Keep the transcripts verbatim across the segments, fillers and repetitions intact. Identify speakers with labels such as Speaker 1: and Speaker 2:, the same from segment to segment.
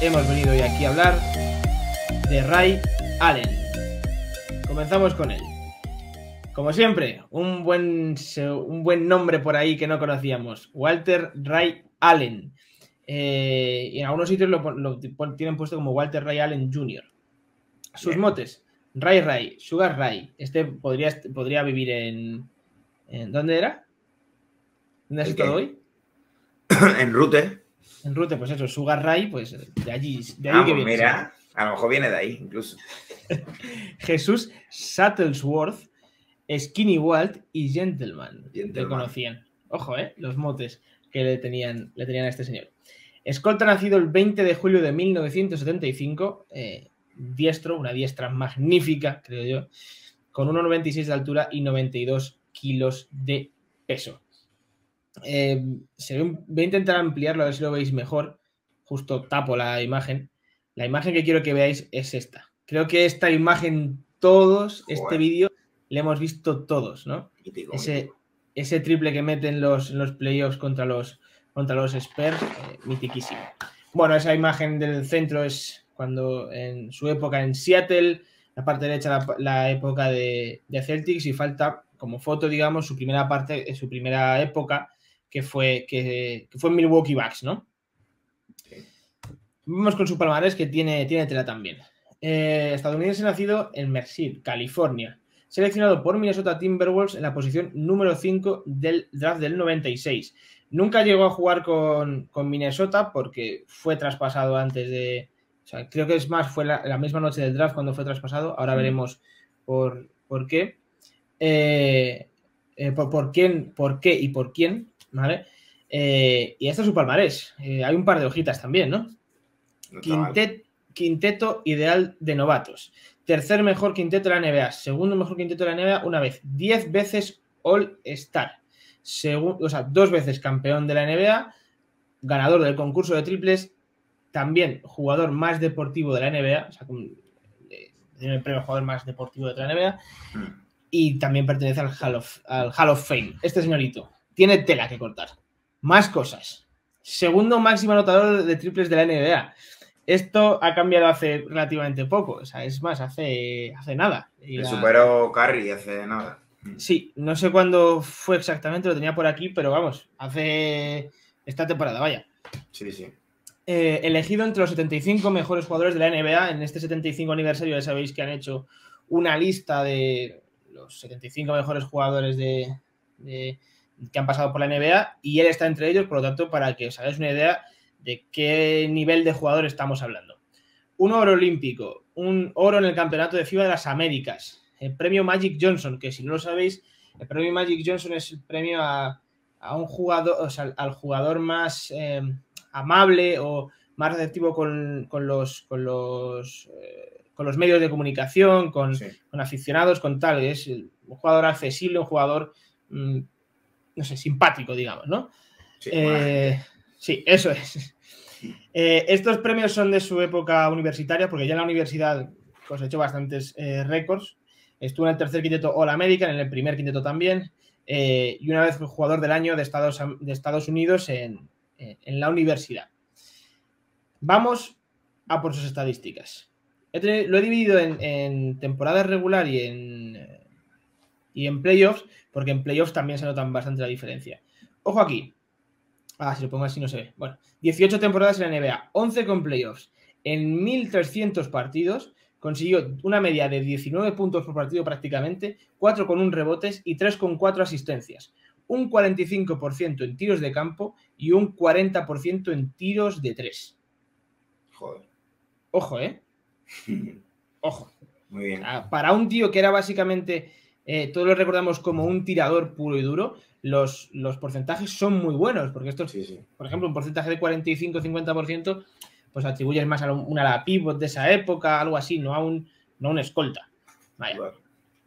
Speaker 1: hemos venido hoy aquí a hablar de Ray Allen. Comenzamos con él. Como siempre, un buen, un buen nombre por ahí que no conocíamos. Walter Ray Allen. Eh, y en algunos sitios lo, lo tienen puesto como Walter Ray Allen junior Sus Bien. motes, Ray Ray, Sugar Ray. Este podría, podría vivir en, en... ¿Dónde era? ¿Dónde has estado hoy?
Speaker 2: En Rute.
Speaker 1: En Rute, pues eso, Sugar Ray, pues de allí, de
Speaker 2: allí
Speaker 1: ah,
Speaker 2: que
Speaker 1: pues
Speaker 2: viene. Mira, ¿sí? A lo mejor viene de ahí, incluso.
Speaker 1: Jesús Shuttlesworth, Skinny Walt y Gentleman.
Speaker 2: Gentleman.
Speaker 1: Le conocían. Ojo, eh, los motes que le tenían, le tenían a este señor. Escolta, nacido el veinte de julio de mil novecientos setenta y cinco, eh, diestro, una diestra magnífica, creo yo, con uno noventa y seis de altura y noventa y dos kilos de peso. Eh, se ve, voy a intentar ampliarlo a ver si lo veis mejor. Justo tapo la imagen. La imagen que quiero que veáis es esta. Creo que esta imagen todos, Joder. este vídeo, le hemos visto todos, ¿no?
Speaker 2: Mítico,
Speaker 1: ese,
Speaker 2: mítico.
Speaker 1: ese triple que meten los, los playoffs contra los, contra los Spurs, eh, mitiquísimo. Bueno, esa imagen del centro es cuando en su época en Seattle, la parte derecha la, la época de, de Celtics, y falta como foto, digamos, su primera parte, su primera época, que fue, que, que fue en Milwaukee Bucks, ¿no? Vamos con su palmarés, que tiene, tiene tela también. Eh, estadounidense, nacido en Merced, California. Seleccionado por Minnesota Timberwolves en la posición número cinco del draft del noventa y seis. Nunca llegó a jugar con, con Minnesota porque fue traspasado antes de... O sea, creo que es más, fue la, la misma noche del draft cuando fue traspasado. Ahora veremos por, por qué. Eh, eh, por, por quién, por qué y por quién, ¿vale? Eh, y este es su palmarés. Eh, hay un par de hojitas también, ¿no?
Speaker 2: No
Speaker 1: Quintet, quinteto ideal de novatos. Tercer mejor quinteto de la N B A. Segundo mejor quinteto de la N B A una vez. Diez veces All-Star. O sea, dos veces campeón de la N B A. Ganador del concurso de triples. También jugador más deportivo de la N B A. O sea, tiene el premio jugador más deportivo de la N B A. Y también pertenece al Hall of, al Hall of Fame. Este señorito tiene tela que cortar. Más cosas. Segundo máximo anotador de triples de la N B A. Esto ha cambiado hace relativamente poco. O sea, es más, hace, hace nada.
Speaker 2: Y la... superó Curry hace nada.
Speaker 1: Sí, no sé cuándo fue exactamente, lo tenía por aquí, pero vamos, hace esta temporada, vaya.
Speaker 2: Sí, sí.
Speaker 1: Eh, elegido entre los setenta y cinco mejores jugadores de la N B A. En este setenta y cinco aniversario ya sabéis que han hecho una lista de los setenta y cinco mejores jugadores de, de, que han pasado por la N B A, y él está entre ellos, por lo tanto, para que os hagáis una idea de qué nivel de jugador estamos hablando. Un oro olímpico, un oro en el campeonato de FIBA de las Américas, el premio Magic Johnson, que si no lo sabéis, el premio Magic Johnson es el premio a, a un jugador, o sea, al jugador más eh, amable o más receptivo con, con los con los eh, con los medios de comunicación, con, sí. con aficionados, con tal. Es un jugador accesible, un jugador mmm, no sé, simpático, digamos, ¿no?
Speaker 2: Sí,
Speaker 1: eh, sí eso es. Eh, estos premios son de su época universitaria, porque ya en la universidad cosechó bastantes eh, récords. Estuvo en el tercer quinteto All American, en el primer quinteto también, eh, y una vez fue jugador del año de Estados, de Estados Unidos en, en la universidad. Vamos a por sus estadísticas. He tenido, lo he dividido en, en temporada regular y en, y en playoffs, porque en playoffs también se notan bastante la diferencia. Ojo aquí. Ah, si lo pongo así no se ve. Bueno, dieciocho temporadas en la N B A, once con playoffs. En mil trescientos partidos consiguió una media de diecinueve puntos por partido prácticamente, cuatro con un rebotes y tres con cuatro asistencias. Un cuarenta y cinco por ciento en tiros de campo y un cuarenta por ciento en tiros de tres.
Speaker 2: Joder.
Speaker 1: Ojo, ¿eh? Ojo.
Speaker 2: Muy bien.
Speaker 1: Para un tío que era básicamente, eh, todos lo recordamos como un tirador puro y duro, los, los porcentajes son muy buenos, porque esto,
Speaker 2: sí, sí.
Speaker 1: por ejemplo, un porcentaje de cuarenta y cinco a cincuenta por ciento, pues atribuyes más a una ala pivot de esa época, algo así, no a un, no a un escolta. Vaya. Bueno.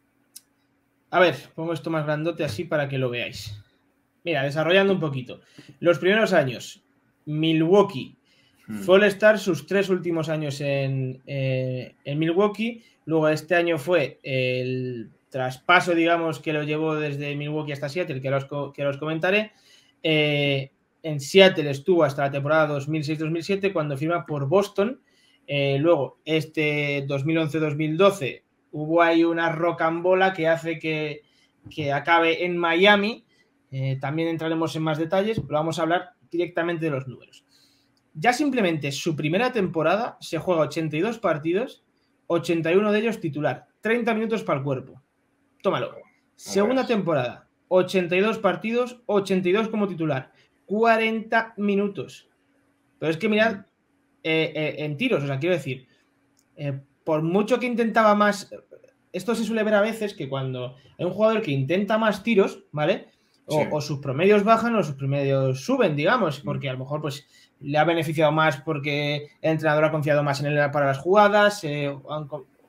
Speaker 1: A ver, pongo esto más grandote así para que lo veáis. Mira, desarrollando un poquito. Los primeros años, Milwaukee. Hmm. Fue All-Star sus tres últimos años en, eh, en Milwaukee. Luego este año fue el traspaso, digamos, que lo llevó desde Milwaukee hasta Seattle, que os, que os comentaré. Eh, en Seattle estuvo hasta la temporada dos mil seis dos mil siete cuando firma por Boston. Eh, luego, este dos mil once dos mil doce hubo ahí una rocambola que hace que, que acabe en Miami. Eh, también entraremos en más detalles, pero vamos a hablar directamente de los números. Ya simplemente su primera temporada se juega ochenta y dos partidos, ochenta y uno de ellos titular, treinta minutos para el cuerpo. Tómalo. Segunda temporada, ochenta y dos partidos, ochenta y dos como titular, cuarenta minutos. Pero es que mirad eh, eh, en tiros, o sea, quiero decir, eh, por mucho que intentaba más, esto se suele ver a veces que cuando hay un jugador que intenta más tiros, ¿vale? O, sí. o sus promedios bajan o sus promedios suben, digamos, porque a lo mejor pues le ha beneficiado más porque el entrenador ha confiado más en él para las jugadas, eh, han,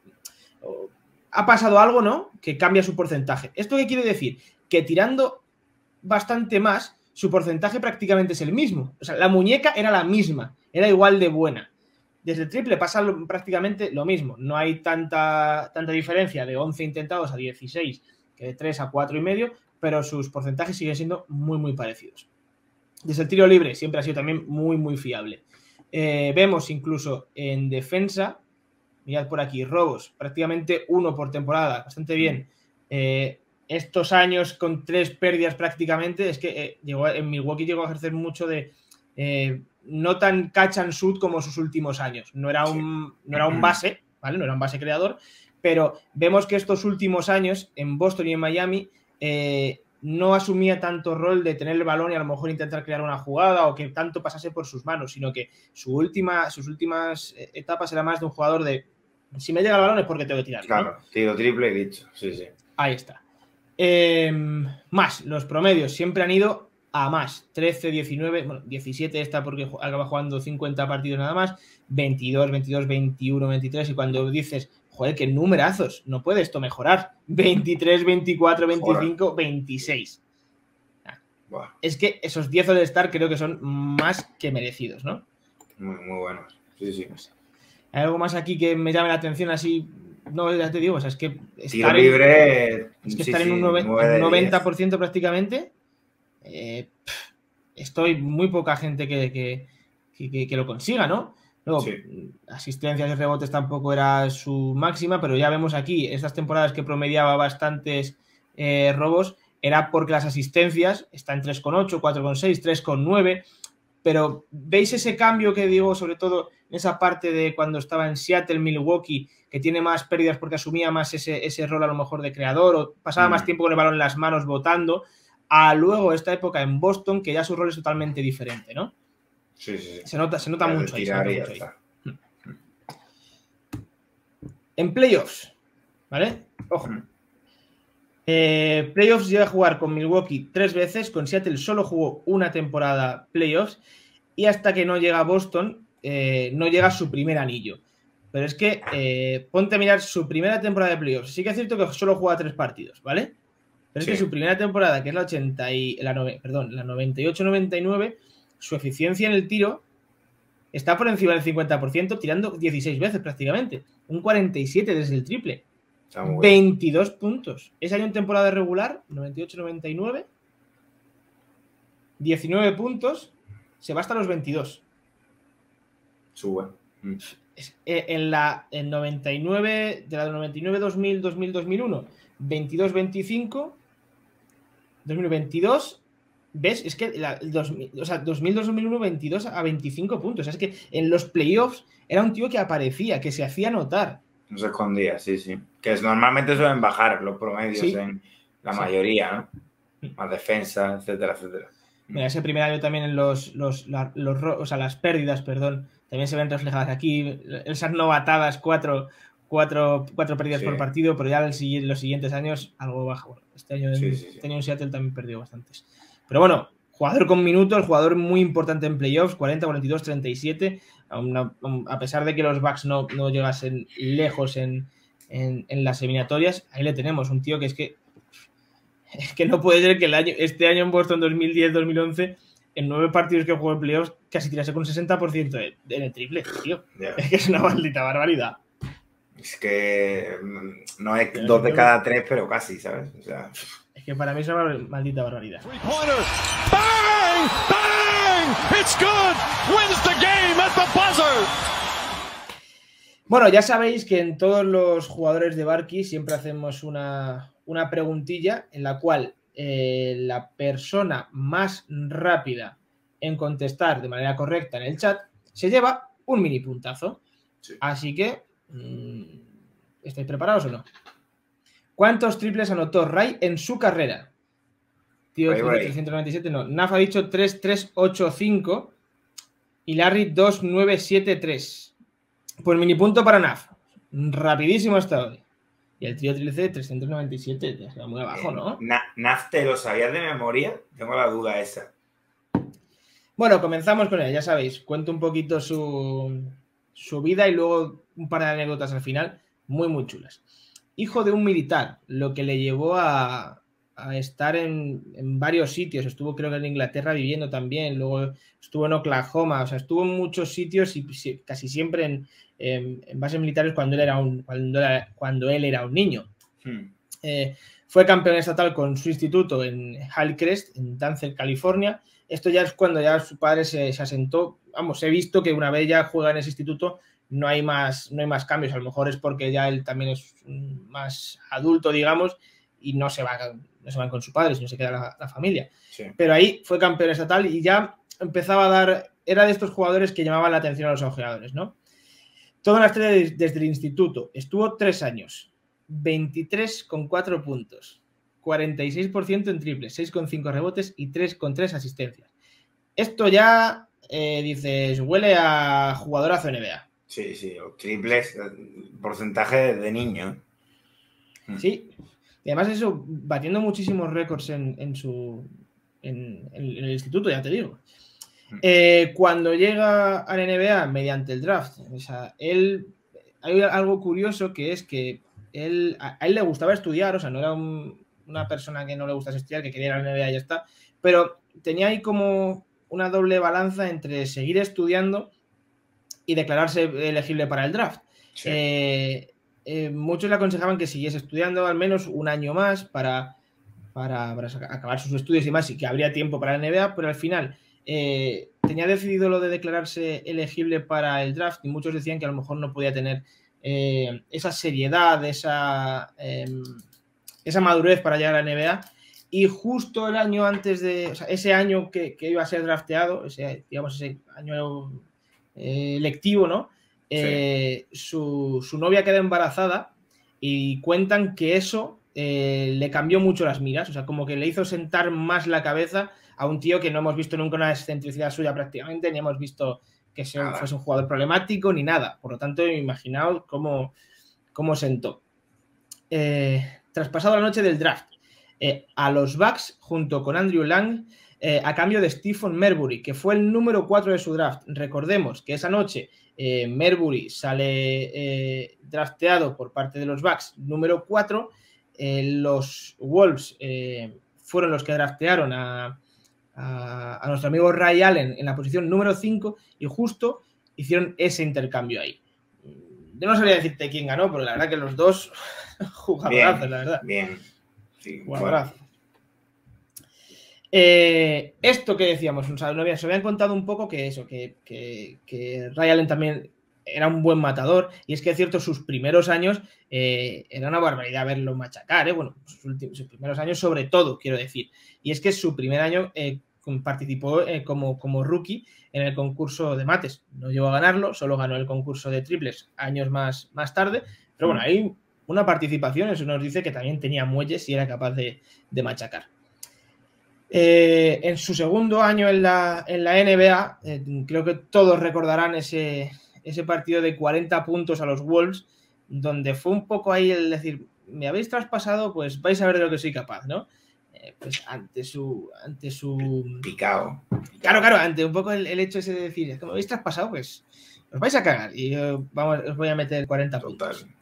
Speaker 1: o, ha pasado algo, ¿no? Que cambia su porcentaje. ¿Esto qué quiere decir? Que tirando bastante más, su porcentaje prácticamente es el mismo. O sea, la muñeca era la misma, era igual de buena. Desde el triple pasa lo, prácticamente lo mismo. No hay tanta, tanta diferencia de once intentados a dieciséis que de tres a cuatro y medio, pero sus porcentajes siguen siendo muy, muy parecidos. Desde el tiro libre siempre ha sido también muy, muy fiable. Eh, vemos incluso en defensa, mirad por aquí, robos, prácticamente uno por temporada, bastante bien. Eh, estos años con tres pérdidas prácticamente, es que eh, llegó, en Milwaukee llegó a ejercer mucho de eh, no tan catch and shoot como sus últimos años. No era un, no era un base, ¿vale? No era un base creador, pero vemos que estos últimos años en Boston y en Miami eh, no asumía tanto rol de tener el balón y a lo mejor intentar crear una jugada o que tanto pasase por sus manos, sino que su última, sus últimas etapas era más de un jugador de si me llega el balón es porque tengo que tirar.
Speaker 2: Claro,
Speaker 1: ¿no?
Speaker 2: tiro triple y dicho, sí, sí.
Speaker 1: Ahí está. Eh, más, los promedios siempre han ido a más. trece, diecinueve, bueno, diecisiete está porque acaba jugando cincuenta partidos nada más, veintidós, veintidós, veintiuno, veintitrés y cuando dices, joder, qué numerazos, no puede esto mejorar. veintitrés, veinticuatro, veinticinco, joder. veintiséis. Wow. Es que esos diez All-Star creo que son más que merecidos, ¿no?
Speaker 2: Muy, muy buenos, sí, sí.
Speaker 1: No sé. ¿Hay algo más aquí que me llame la atención así? No, ya te digo, o sea, es que
Speaker 2: estar libre,
Speaker 1: en, es que
Speaker 2: sí,
Speaker 1: estar
Speaker 2: sí,
Speaker 1: en un noventa por ciento prácticamente, eh, estoy muy poca gente que, que, que, que lo consiga, ¿no? Luego, sí. Asistencias y rebotes tampoco era su máxima, pero ya vemos aquí, estas temporadas que promediaba bastantes eh, robos, era porque las asistencias están en tres coma ocho, cuatro coma seis, tres coma nueve, pero ¿veis ese cambio que digo, sobre todo en esa parte de cuando estaba en Seattle, Milwaukee, que tiene más pérdidas porque asumía más ese, ese rol a lo mejor de creador o pasaba mm. más tiempo con el balón en las manos votando, a luego esta época en Boston, que ya su rol es totalmente diferente, ¿no?
Speaker 2: Sí, sí, sí.
Speaker 1: Se nota, se nota mucho ahí. Se nota mucho ahí. En playoffs, ¿vale? Ojo. Mm. Eh, playoffs llega a jugar con Milwaukee tres veces, con Seattle solo jugó una temporada playoffs y hasta que no llega a Boston eh, no llega a su primer anillo. Pero es que eh, ponte a mirar su primera temporada de playoffs. Sí que es cierto que solo juega tres partidos, ¿vale? Pero sí. Es que su primera temporada, que es la ochenta y la nove, perdón, la noventa y ocho noventa y nueve, su eficiencia en el tiro está por encima del cincuenta por ciento, tirando dieciséis veces prácticamente, un cuarenta y siete desde el triple. veintidós puntos. Ese año en temporada regular, noventa y ocho noventa y nueve, diecinueve puntos, se va hasta los veintidós.
Speaker 2: Sube. Mm.
Speaker 1: En la en noventa y nueve, de la noventa y nueve, dos mil, dos mil, dos mil uno, veintidós veinticinco, dos mil veintidós, ¿ves? Es que la, el dos mil, o sea, dos mil, dos mil uno, veintidós a veinticinco puntos. Es que en los playoffs era un tío que aparecía, que se hacía notar.
Speaker 2: No se escondía, sí, sí. Que es, normalmente suelen bajar los promedios sí. en la sí. mayoría, ¿no? Más defensa, etcétera, etcétera.
Speaker 1: Mira, ese primer año también en los, los, la, los o sea, las pérdidas, perdón, también se ven reflejadas aquí. Esas novatadas, cuatro, cuatro, cuatro pérdidas sí. por partido, pero ya en los siguientes años algo baja. Bueno, este año, sí, en, sí, sí. este año en Seattle también perdió bastantes. Pero bueno, jugador con minutos, jugador muy importante en playoffs, cuarenta, cuarenta y dos, treinta y siete. A, a pesar de que los Bucks no, no llegasen lejos en, en, en las eliminatorias, ahí le tenemos, un tío que es que es que no puede ser que el año, este año en Boston dos mil diez dos mil once, en nueve partidos que jugó en playoffs, casi tirase con sesenta por ciento de, de, en el triple, tío. Yeah. Es que es una maldita barbaridad.
Speaker 2: Es que no es pero dos de cada tres, pero casi, ¿sabes? O sea...
Speaker 1: Es que para mí es una maldita barbaridad.
Speaker 3: Bang! Bang! wins the game at the buzzer.
Speaker 1: Bueno, ya sabéis que en todos los jugadores de Barky siempre hacemos una, una preguntilla en la cual eh, la persona más rápida en contestar de manera correcta en el chat se lleva un mini puntazo.
Speaker 2: Sí.
Speaker 1: Así que, mmm, ¿estáis preparados o no? ¿Cuántos triples anotó Ray en su carrera? Tío, trescientos noventa y siete no. Naf ha dicho tres tres ocho cinco y Larry dos nueve siete tres. Pues mini punto para Naf. Rapidísimo hasta hoy. Y el trío triple C trescientos noventa y siete, te queda muy abajo, ¿no?
Speaker 2: ¿Naf te lo sabías de memoria? Tengo la duda esa.
Speaker 1: Bueno, comenzamos con ella, ya sabéis. Cuento un poquito su, su vida y luego un par de anécdotas al final, muy, muy chulas. Hijo de un militar, lo que le llevó a, a estar en, en varios sitios. Estuvo, creo que en Inglaterra viviendo también, luego estuvo en Oklahoma, o sea, estuvo en muchos sitios y casi siempre en, en, en bases militares cuando él era un, cuando era, cuando él era un niño. Hmm. Eh, fue campeón estatal con su instituto en Hillcrest, en Dancer, California. Esto ya es cuando ya su padre se, se asentó. Vamos, he visto que una vez ya juega en ese instituto no hay más, no hay más cambios. A lo mejor es porque ya él también es más adulto, digamos, y no se va, no se van con su padre, sino se queda la, la familia. Sí. Pero ahí fue campeón estatal y ya empezaba a dar... Era de estos jugadores que llamaban la atención a los ojeadores, ¿no? Toda una estrella desde el instituto. Estuvo tres años. veintitrés coma cuatro puntos. cuarenta y seis por ciento en triples, seis coma cinco rebotes y tres coma tres asistencias. Esto ya, eh, dices, huele a jugadorazo N B A.
Speaker 2: Sí, sí, o triples, porcentaje de niño.
Speaker 1: Sí, y además eso, batiendo muchísimos récords en, en su en, en el instituto, ya te digo. Eh, cuando llega a la N B A mediante el draft, o sea, él, hay algo curioso que es que él, a él le gustaba estudiar, o sea, no era un, una persona que no le gustase estudiar, que quería ir a la N B A y ya está, pero tenía ahí como una doble balanza entre seguir estudiando y declararse elegible para el draft. Sí. Eh, eh, muchos le aconsejaban que siguiese estudiando al menos un año más para, para, para acabar sus estudios y más, y que habría tiempo para la N B A, pero al final eh, tenía decidido lo de declararse elegible para el draft y muchos decían que a lo mejor no podía tener eh, esa seriedad, esa, eh, esa madurez para llegar a la N B A. Y justo el año antes de, o sea, ese año que, que iba a ser drafteado, ese, digamos, ese año eh, lectivo, ¿no? Eh, sí. su, su novia queda embarazada y cuentan que eso eh, le cambió mucho las miras, o sea, como que le hizo sentar más la cabeza a un tío que no hemos visto nunca una excentricidad suya prácticamente, ni hemos visto que sea, fuese un jugador problemático ni nada. Por lo tanto, imaginaos cómo, cómo sentó. Eh, traspasado la noche del draft, eh, a los Bucks, junto con Andrew Lang, eh, a cambio de Stephen Marbury, que fue el número cuatro de su draft. Recordemos que esa noche eh, Marbury sale eh, drafteado por parte de los Bucks, número cuatro. Eh, los Wolves eh, fueron los que draftearon a, a, a nuestro amigo Ray Allen en la posición número cinco y justo hicieron ese intercambio ahí. Yo no sabría decirte quién ganó, pero la verdad que los dos jugadorazos, la verdad.
Speaker 2: Bien. Sí,
Speaker 1: jugadorazos. Bueno. Eh, esto que decíamos, o sea, nos habían contado un poco que eso, que, que, que Ray Allen también era un buen matador, y es que es cierto, sus primeros años eh, era una barbaridad verlo machacar, ¿eh? Bueno, sus, últimos, sus primeros años sobre todo, quiero decir, y es que su primer año eh, participó eh, como, como rookie en el concurso de mates, no llegó a ganarlo, solo ganó el concurso de triples años más, más tarde, pero bueno, hay una participación, eso nos dice que también tenía muelles y era capaz de, de machacar. Eh, en su segundo año en la, en la N B A, eh, creo que todos recordarán ese, ese partido de cuarenta puntos a los Wolves, donde fue un poco ahí el decir, me habéis traspasado, pues vais a ver de lo que soy capaz, ¿no? Eh, pues ante su... ante su
Speaker 2: Picao.
Speaker 1: Claro, claro, ante un poco el, el hecho ese de decir, como me habéis traspasado, pues os vais a cagar y eh, vamos, os voy a meter cuarenta
Speaker 2: Total.
Speaker 1: puntos.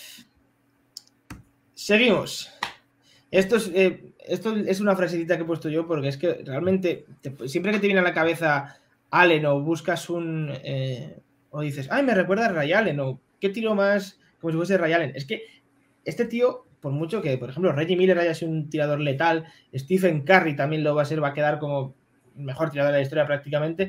Speaker 1: Seguimos. Esto es, eh, esto es una frasecita que he puesto yo porque es que realmente te, siempre que te viene a la cabeza Allen o buscas un... Eh, o dices, ay, me recuerda a Ray Allen o qué tiro más como si fuese Ray Allen. Es que este tío, por mucho que, por ejemplo, Reggie Miller haya sido un tirador letal, Stephen Curry también lo va a ser, va a quedar como el mejor tirador de la historia prácticamente,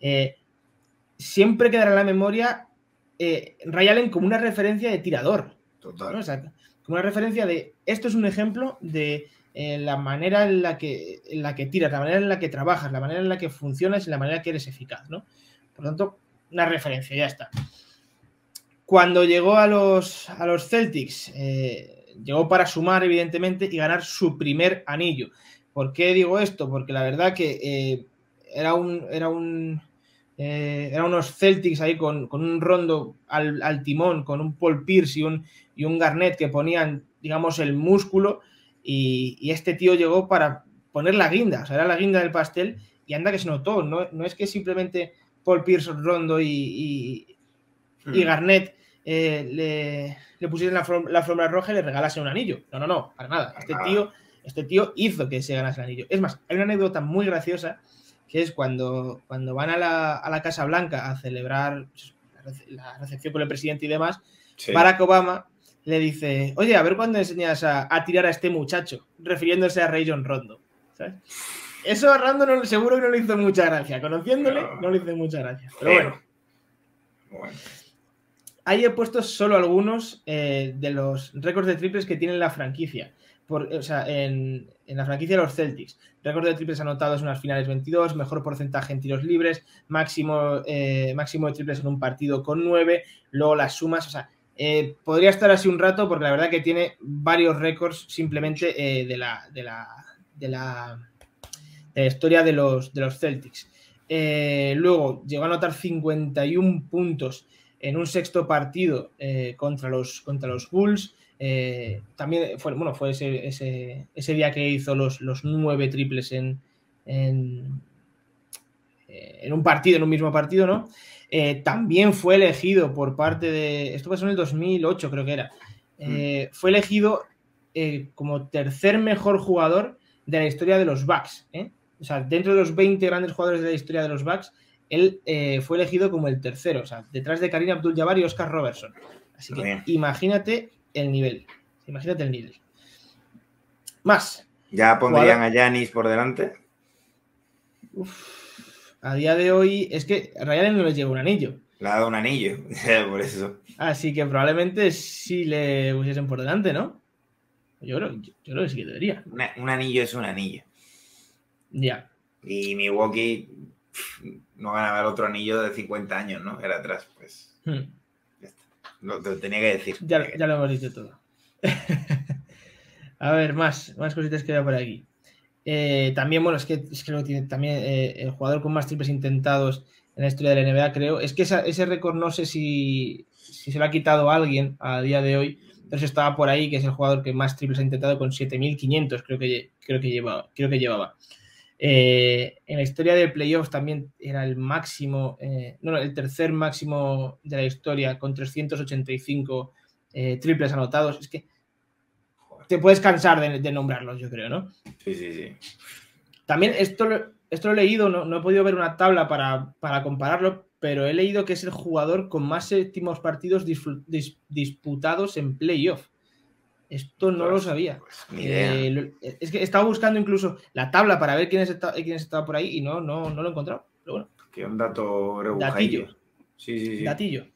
Speaker 1: eh, siempre quedará en la memoria eh, Ray Allen como una referencia de tirador.
Speaker 2: Total.
Speaker 1: ¿no? O sea, como una referencia de, esto es un ejemplo de eh, la manera en la, que, en la que tiras, la manera en la que trabajas, la manera en la que funcionas y la manera en la que eres eficaz, ¿no? Por lo tanto, una referencia, ya está. Cuando llegó a los, a los Celtics, eh, llegó para sumar, evidentemente, y ganar su primer anillo. ¿Por qué digo esto? Porque la verdad que eh, era un... Era un Eh, eran unos Celtics ahí con, con un Rondo al, al timón, con un Paul Pierce y un, y un Garnett que ponían, digamos, el músculo, y, y este tío llegó para poner la guinda, o sea, era la guinda del pastel, y anda que se notó, no, no es que simplemente Paul Pierce, Rondo y, y, hmm. y Garnett eh, le, le pusieran la, la alfombra roja y le regalasen un anillo, no, no, no, para nada, este tío, este tío hizo que se ganase el anillo. Es más, hay una anécdota muy graciosa, que es cuando, cuando van a la, a la Casa Blanca a celebrar la recepción con el presidente y demás, sí. Barack Obama le dice, oye, a ver cuándo enseñas a, a tirar a este muchacho, refiriéndose a Rajon Rondo, ¿sabes? Eso a Rondo no, seguro que no le hizo mucha gracia, conociéndole no, no le hizo mucha gracia, pero bueno. bueno. Ahí he puesto solo algunos eh, de los récords de triples que tiene la franquicia. Por, o sea, en, en la franquicia de los Celtics, récord de triples anotados en las finales veintidós, mejor porcentaje en tiros libres, máximo, eh, máximo de triples en un partido con nueve, luego las sumas, o sea, eh, podría estar así un rato porque la verdad que tiene varios récords simplemente eh, de, la, de, la, de, la, de la historia de los, de los Celtics. Eh, luego llegó a anotar cincuenta y uno puntos en un sexto partido eh, contra, los, contra los Bulls. Eh, también fue, bueno, fue ese, ese, ese día que hizo los, los nueve triples en, en, en un partido, en un mismo partido, ¿no? Eh, también fue elegido por parte de... Esto pasó en el dos mil ocho, creo que era. Eh, mm. Fue elegido eh, como tercer mejor jugador de la historia de los Bucks. ¿eh? O sea, dentro de los veinte grandes jugadores de la historia de los Bucks, él eh, fue elegido como el tercero. O sea, detrás de Kareem Abdul-Jabbar y Oscar Robertson. Así que bien. imagínate el nivel. Imagínate el nivel. Más.
Speaker 2: ¿Ya pondrían jugador... a Giannis por delante?
Speaker 1: Uf, a día de hoy es que Ray Allen no les lleva un anillo.
Speaker 2: Le ha dado un anillo, por eso.
Speaker 1: Así que probablemente sí le pusiesen por delante, ¿no? Yo creo, yo, yo creo que sí que debería.
Speaker 2: Una, un anillo es un anillo.
Speaker 1: Ya.
Speaker 2: Y Milwaukee no ganaba el otro anillo de cincuenta años, ¿no? Era atrás, pues. Hmm. Ya está. Lo, te lo tenía que decir.
Speaker 1: Ya, ya lo hemos dicho todo. A ver, más, más cositas que veo por aquí. Eh, también, bueno, es que, es que lo tiene también eh, el jugador con más triples intentados en la historia de la N B A, creo. Es que esa, ese récord no sé si, si se lo ha quitado a alguien a día de hoy, pero eso estaba por ahí, que es el jugador que más triples ha intentado con siete mil quinientos, creo que, creo que llevaba. Creo que llevaba. Eh, en la historia de playoffs también era el máximo, eh, no, no, el tercer máximo de la historia con trescientos ochenta y cinco eh, triples anotados. Es que te puedes cansar de, de nombrarlos, yo creo, ¿no?
Speaker 2: Sí, sí, sí.
Speaker 1: También esto, esto lo he leído, no, no he podido ver una tabla para, para compararlo, pero he leído que es el jugador con más séptimos partidos dis, dis, disputados en playoff. Esto no pues, lo sabía.
Speaker 2: Pues, ni idea.
Speaker 1: Eh, lo, es que estaba buscando incluso la tabla para ver quiénes estaban quién estaba por ahí y no, no, no lo he encontrado. Pero bueno.
Speaker 2: Que un dato
Speaker 1: Datillo.
Speaker 2: Sí, sí, sí.
Speaker 1: Datillo.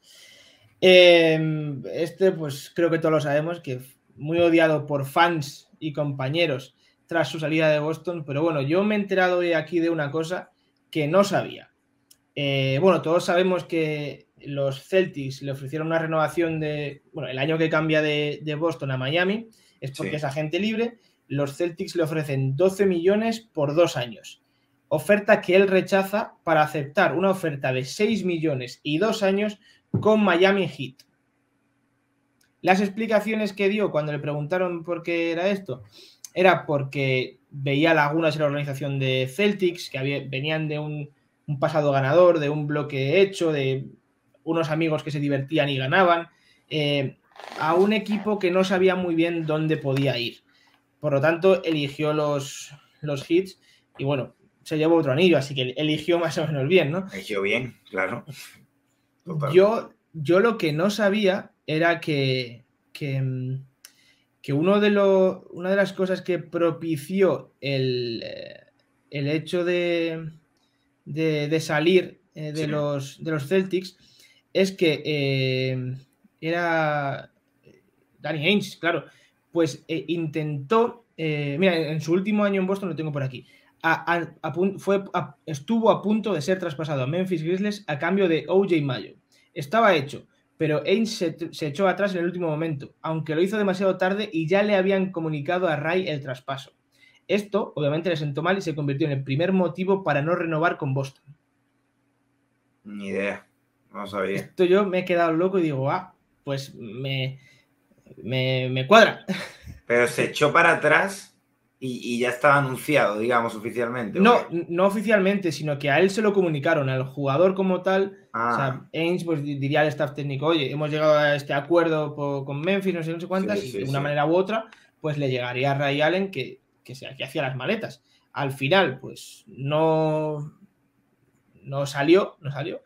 Speaker 1: Eh, este, pues creo que todos lo sabemos, que muy odiado por fans y compañeros tras su salida de Boston, pero bueno, yo me he enterado hoy aquí de una cosa que no sabía. Eh, bueno, todos sabemos que los Celtics le ofrecieron una renovación de, bueno, el año que cambia de, de Boston a Miami, es porque sí. es agente libre. Los Celtics le ofrecen doce millones por dos años. Oferta que él rechaza para aceptar una oferta de seis millones y dos años con Miami Heat. Las explicaciones que dio cuando le preguntaron por qué era esto, era porque veía lagunas en la organización de Celtics, que había, venían de un, un pasado ganador, de un bloque hecho, de unos amigos que se divertían y ganaban, eh, a un equipo que no sabía muy bien dónde podía ir. Por lo tanto, eligió los, los Heats y bueno, se llevó otro anillo, así que eligió más o menos bien, ¿no?
Speaker 2: Eligió bien, claro.
Speaker 1: Total. Yo, yo lo que no sabía era que, que, que uno de lo, una de las cosas que propició el, el hecho de, de, de salir eh, de,
Speaker 2: Sí.
Speaker 1: los, de los Celtics es que eh, era Danny Ainge, claro, pues eh, intentó, eh, mira, en su último año en Boston, lo tengo por aquí, a, a, a, fue, a, estuvo a punto de ser traspasado a Memphis Grizzlies a cambio de O J Mayo. Estaba hecho, pero Ainge se, se echó atrás en el último momento, aunque lo hizo demasiado tarde y ya le habían comunicado a Ray el traspaso. Esto, obviamente, le sentó mal y se convirtió en el primer motivo para no renovar con Boston.
Speaker 2: Ni idea, no sabía.
Speaker 1: Esto yo me he quedado loco y digo, ah, pues me, me, me cuadra.
Speaker 2: Pero se echó para atrás y, y ya estaba anunciado, digamos, oficialmente.
Speaker 1: No,
Speaker 2: ¿o qué?
Speaker 1: no oficialmente, sino que a él se lo comunicaron, al jugador como tal.
Speaker 2: Ah.
Speaker 1: O sea, Ainge pues, diría al staff técnico, oye, hemos llegado a este acuerdo por, con Memphis, no sé, no sé cuántas,
Speaker 2: Sí,
Speaker 1: y
Speaker 2: sí,
Speaker 1: de una
Speaker 2: sí.
Speaker 1: manera u otra, pues le llegaría a Ray Allen que, que, se, que hacía las maletas. Al final, pues no, no salió, no salió,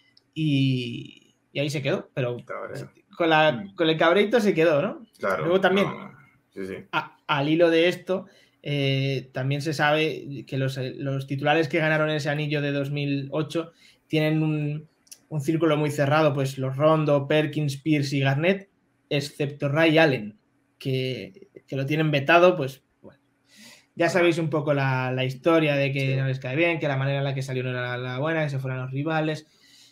Speaker 1: y, y ahí se quedó, pero con, la, con el cabreito se quedó, ¿no?
Speaker 2: Claro.
Speaker 1: Luego también,
Speaker 2: No. Sí, sí.
Speaker 1: A, al hilo de esto, eh, también se sabe que los, los titulares que ganaron ese anillo de dos mil ocho tienen un, un círculo muy cerrado, pues los Rondo, Perkins, Pierce y Garnett, excepto Ray Allen, que, que lo tienen vetado, pues bueno. Ya sabéis un poco la, la historia de que sí. no les cae bien, que la manera en la que salió no era la buena, que se fueran los rivales.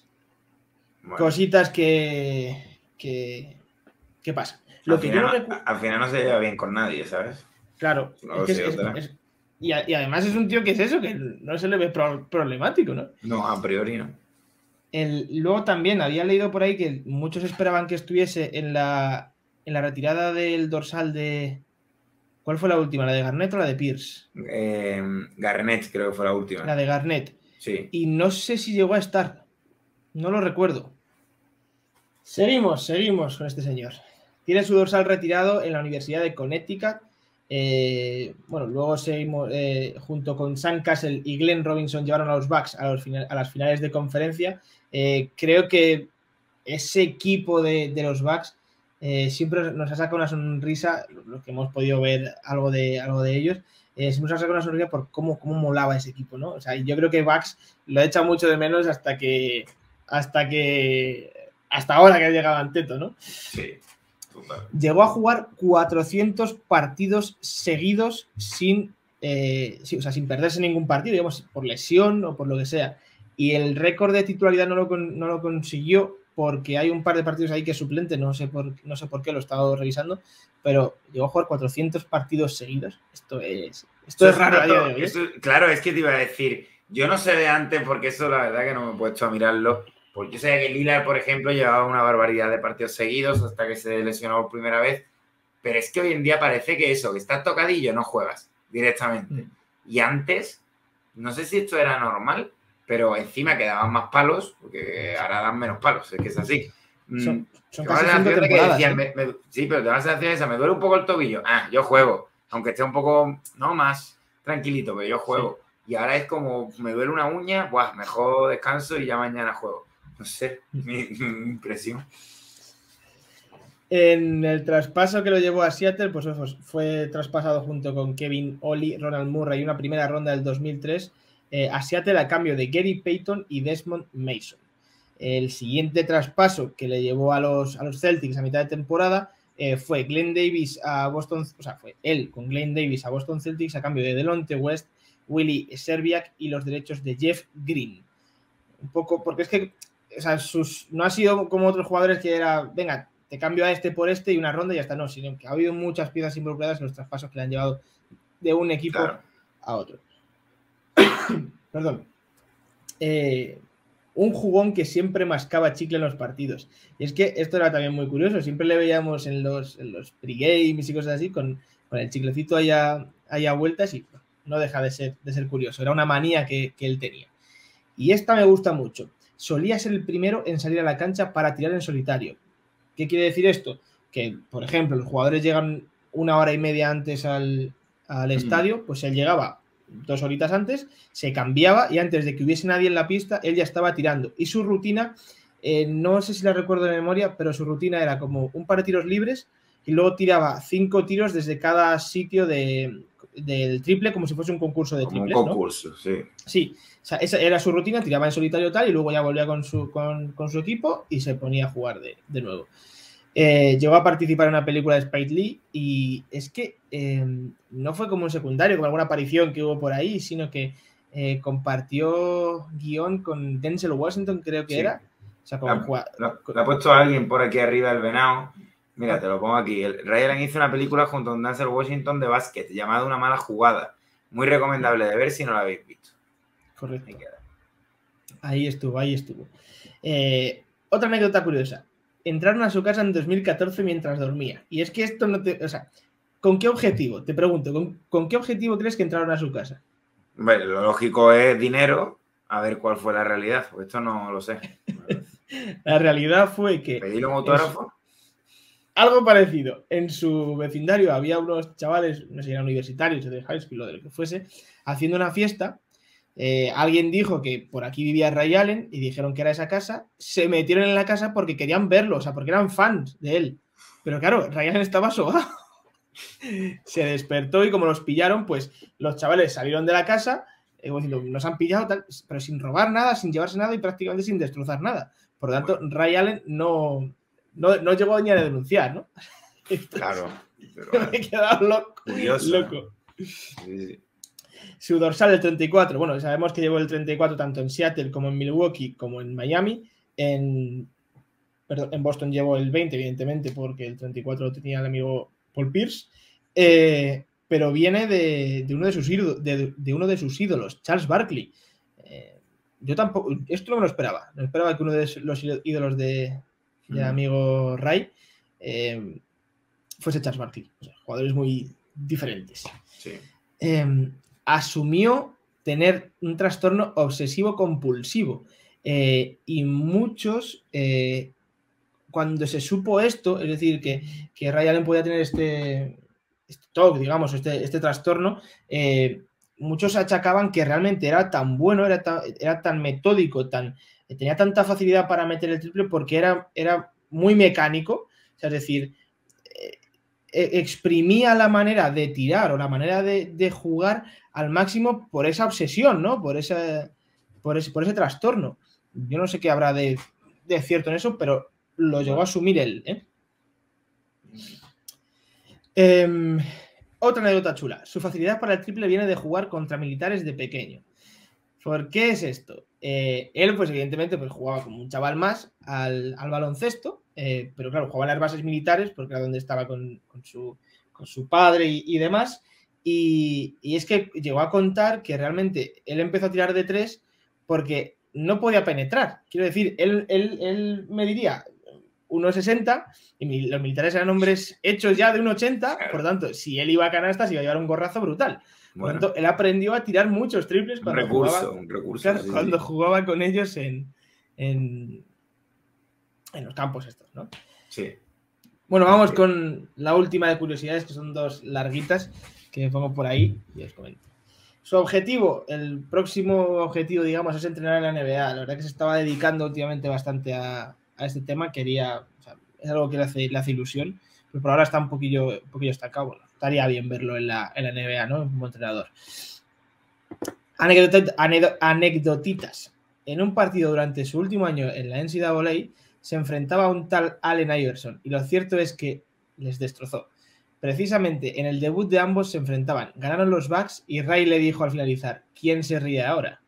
Speaker 1: Bueno. Cositas que, que, que pasan.
Speaker 2: Lo al, que final, yo no recu- al final no se lleva bien con nadie, ¿sabes?
Speaker 1: Claro.
Speaker 2: No
Speaker 1: es que es, es, es, y, a, y además es un tío que es eso, que no se le ve pro, problemático, ¿no?
Speaker 2: No, a priori no.
Speaker 1: El, luego también había leído por ahí que muchos esperaban que estuviese en la, en la retirada del dorsal de... ¿Cuál fue la última? ¿La de Garnett o la de Pierce?
Speaker 2: Eh, Garnett creo que fue la última.
Speaker 1: La de Garnett.
Speaker 2: Sí.
Speaker 1: Y no sé si llegó a estar. No lo recuerdo. Seguimos, seguimos con este señor. Tiene su dorsal retirado en la Universidad de Connecticut. Eh, bueno, luego seguimos eh, junto con Sam Cassell y Glenn Robinson llevaron a los Bucks a, los final, a las finales de conferencia. Eh, creo que ese equipo de, de los Bucks eh, siempre nos ha sacado una sonrisa, lo que hemos podido ver algo de, algo de ellos, eh, siempre nos ha sacado una sonrisa por cómo, cómo molaba ese equipo, ¿no? O sea, yo creo que Bucks lo echa mucho de menos hasta que hasta que hasta ahora que ha llegado Anteto, ¿no?
Speaker 2: Sí. Total.
Speaker 1: Llegó a jugar cuatrocientos partidos seguidos sin, eh, sí, o sea, sin perderse ningún partido, digamos, por lesión o por lo que sea. Y el récord de titularidad no lo, no lo consiguió porque hay un par de partidos ahí que es suplente, no sé por, no sé por qué, lo he estado revisando, pero llegó a jugar cuatrocientos partidos seguidos. Esto es, esto
Speaker 2: eso
Speaker 1: es raro.
Speaker 2: Rato,
Speaker 1: a día de hoy, ¿eh?
Speaker 2: eso, claro, es que te iba a decir, yo no sé de antes porque eso la verdad que no me he puesto a mirarlo. Pues yo sabía que Lillard, por ejemplo, llevaba una barbaridad de partidos seguidos hasta que se lesionó por primera vez, pero es que hoy en día parece que eso, que estás tocadillo, no juegas directamente. Mm. Y antes, no sé si esto era normal, pero encima que daban más palos, porque ahora dan menos palos, es que es así.
Speaker 1: Son, son
Speaker 2: casi
Speaker 1: cinco temporadas,
Speaker 2: que decían,
Speaker 1: ¿eh?
Speaker 2: me, me, sí, pero te da la sensación esa, me duele un poco el tobillo. Ah, yo juego, aunque esté un poco, no, más tranquilito, pero yo juego. Sí. Y ahora es como, me duele una uña, buah, mejor descanso y ya mañana juego. No sé, mi, mi impresión.
Speaker 1: En el traspaso que lo llevó a Seattle, pues fue traspasado junto con Kevin Ollie, Ronald Murray y una primera ronda del dos mil tres eh, a Seattle a cambio de Gary Payton y Desmond Mason. El siguiente traspaso que le llevó a los, a los Celtics a mitad de temporada eh, fue Glenn Davis a Boston, o sea, fue él con Glenn Davis a Boston Celtics a cambio de Delonte West, Willie Szczerbiak y los derechos de Jeff Green. Un poco, porque es que o sea, sus, no ha sido como otros jugadores que era, venga, te cambio a este por este y una ronda y ya está, no, sino que ha habido muchas piezas involucradas en los traspasos que le han llevado de un equipo claro. a otro. Perdón. Eh, un jugón que siempre mascaba chicle en los partidos. Y es que esto era también muy curioso, siempre le veíamos en los, en los pregames y cosas así, con, con el chiclecito ahí a, ahí a vueltas y no deja de ser, de ser curioso, era una manía que, que él tenía. Y esta me gusta mucho. Solía ser el primero en salir a la cancha para tirar en solitario. ¿Qué quiere decir esto? Que, por ejemplo, los jugadores llegan una hora y media antes al, al estadio, pues él llegaba dos horitas antes, se cambiaba y antes de que hubiese nadie en la pista, él ya estaba tirando. Y su rutina, eh, no sé si la recuerdo de memoria, pero su rutina era como un par de tiros libres y luego tiraba cinco tiros desde cada sitio de, del triple como si fuese un concurso de
Speaker 2: como
Speaker 1: triples,
Speaker 2: un concurso, ¿no? Sí.
Speaker 1: Sí, o sea, esa era su rutina, tiraba en solitario tal y luego ya volvía con su, con, con su equipo y se ponía a jugar de, de nuevo. Eh, llegó a participar en una película de Spike Lee y es que eh, no fue como un secundario, como alguna aparición que hubo por ahí, sino que eh, compartió guión con Denzel Washington, creo que sí. era. O sea, como
Speaker 2: la,
Speaker 1: jugar...
Speaker 2: la, la ha puesto a alguien por aquí arriba el venado. Mira, te lo pongo aquí. El, Ray Allen hizo una película junto con Denzel Washington de básquet llamada Una mala jugada. Muy recomendable de ver si no la habéis visto.
Speaker 1: Correcto. Ahí estuvo, ahí estuvo. Eh, otra anécdota curiosa. Entraron a su casa en dos mil catorce mientras dormía. Y es que esto no te... O sea, ¿con qué objetivo? Te pregunto, ¿con, ¿con qué objetivo crees que entraron a su casa?
Speaker 2: Bueno, lo lógico es dinero. A ver cuál fue la realidad, porque esto no lo sé.
Speaker 1: La realidad fue que...
Speaker 2: ¿Pedirle un autógrafo?
Speaker 1: Algo parecido. En su vecindario había unos chavales, no sé si eran universitarios o de high school o de lo que fuese, haciendo una fiesta. Eh, alguien dijo que por aquí vivía Ray Allen y dijeron que era esa casa. Se metieron en la casa porque querían verlo, o sea, porque eran fans de él. Pero claro, Ray Allen estaba sobado. Se despertó y como los pillaron, pues los chavales salieron de la casa, eh, diciendo, nos han pillado, tal, pero sin robar nada, sin llevarse nada y prácticamente sin destrozar nada. Por lo tanto, bueno. Ray Allen no... No, no llegó ni a denunciar, ¿no?
Speaker 2: Claro.
Speaker 1: Pero, me he quedado loco.
Speaker 2: Curioso.
Speaker 1: Loco. Sí, sí. Su dorsal, el treinta y cuatro. Bueno, sabemos que llevó el treinta y cuatro tanto en Seattle como en Milwaukee como en Miami. En, perdón, en Boston llevó el veinte, evidentemente, porque el treinta y cuatro lo tenía el amigo Paul Pierce. Eh, pero viene de, de, uno de, sus ídolos, de, de uno de sus ídolos, Charles Barkley. Eh, yo tampoco, esto no me lo esperaba. No esperaba que uno de los ídolos de... del amigo Ray, eh, fuese Charles Barkley. O sea, jugadores muy diferentes.
Speaker 2: Sí.
Speaker 1: Eh, asumió tener un trastorno obsesivo-compulsivo. Eh, y muchos, eh, cuando se supo esto, es decir, que, que Ray Allen podía tener este, este T O C, digamos, este, este trastorno, eh, muchos achacaban que realmente era tan bueno, era tan, era tan metódico, tan... tenía tanta facilidad para meter el triple porque era, era muy mecánico, o sea, es decir, eh, exprimía la manera de tirar o la manera de, de jugar al máximo por esa obsesión, ¿no? Por, esa, por, ese, por ese trastorno. Yo no sé qué habrá de, de cierto en eso, pero lo llegó a asumir él, ¿eh? Eh, otra anécdota chula. Su facilidad para el triple viene de jugar contra militares de pequeño. ¿Por qué es esto? Eh, él, pues evidentemente, pues jugaba como un chaval más al, al baloncesto, eh, pero claro, jugaba en las bases militares porque era donde estaba con, con, su, con su padre y, y demás. Y, y es que llegó a contar que realmente él empezó a tirar de tres porque no podía penetrar. Quiero decir, él, él, él mediría uno sesenta y los militares eran hombres hechos ya de uno ochenta, por lo tanto, si él iba a canastas iba a llevar un gorrazo brutal. Por lo tanto, él aprendió a tirar muchos triples cuando,
Speaker 2: un recurso,
Speaker 1: jugaba,
Speaker 2: un recurso,
Speaker 1: claro,
Speaker 2: sí,
Speaker 1: cuando
Speaker 2: sí.
Speaker 1: jugaba con ellos en, en, en los campos estos, ¿no?
Speaker 2: Sí.
Speaker 1: Bueno, vamos con la última de curiosidades, que son dos larguitas que pongo por ahí y os comento. Su objetivo, el próximo objetivo, digamos, es entrenar en la N B A. La verdad que se estaba dedicando últimamente bastante a, a este tema. Quería, o sea, es algo que le hace, le hace ilusión, pero por ahora está un poquillo, un poquillo estancado. Bueno, estaría bien verlo en la, en la N B A, ¿no? Como entrenador. Anecdot, anecdot, anecdotitas. En un partido durante su último año en la N C double A se enfrentaba a un tal Allen Iverson y lo cierto es que les destrozó. Precisamente en el debut de ambos se enfrentaban. Ganaron los Bucks y Ray le dijo al finalizar: ¿quién se ríe ahora?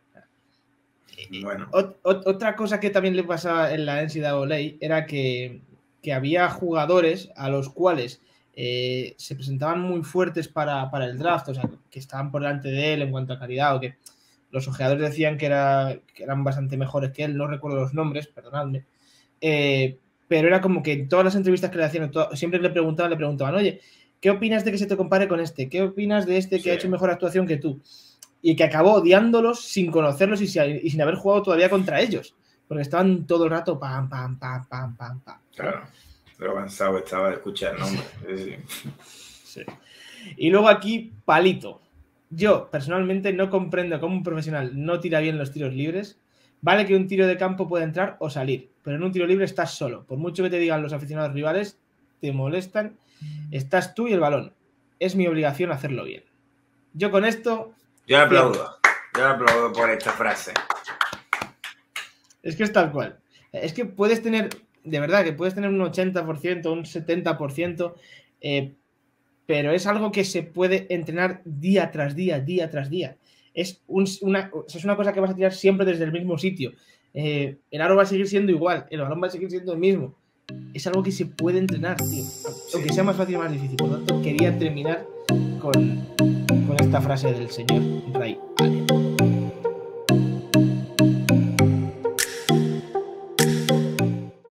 Speaker 2: Bueno.
Speaker 1: Ot ot otra cosa que también le pasaba en la N C double A era que, que había jugadores a los cuales eh, se presentaban muy fuertes para, para el draft, o sea, que estaban por delante de él en cuanto a calidad, o que los ojeadores decían que, era, que eran bastante mejores que él, no recuerdo los nombres, perdonadme, eh, pero era como que en todas las entrevistas que le hacían, todo, siempre le preguntaban, le preguntaban, oye, ¿qué opinas de que se te compare con este? ¿Qué opinas de este que sí. ha hecho mejor actuación que tú? Y que acabó odiándolos sin conocerlos y, si, y sin haber jugado todavía contra ellos, porque estaban todo el rato pam, pam, pam, pam, pam, pam.
Speaker 2: Claro, lo avanzado estaba de escuchar el nombre. Sí, sí.
Speaker 1: Sí. Y luego aquí, palito. Yo, personalmente, no comprendo cómo un profesional no tira bien los tiros libres. Vale que un tiro de campo puede entrar o salir, pero en un tiro libre estás solo. Por mucho que te digan los aficionados rivales, te molestan, estás tú y el balón. Es mi obligación hacerlo bien. Yo con esto...
Speaker 2: Yo aplaudo. Yo aplaudo por esta frase.
Speaker 1: Es que es tal cual. Es que puedes tener, de verdad, que puedes tener un ochenta por ciento, un setenta por ciento, eh, pero es algo que se puede entrenar día tras día, día tras día. Es, un, una, es una cosa que vas a tirar siempre desde el mismo sitio. Eh, el aro va a seguir siendo igual, el balón va a seguir siendo el mismo. Es algo que se puede entrenar, tío. Aunque sea más fácil o más difícil. Por lo tanto, quería terminar con, con esta frase del señor Ray.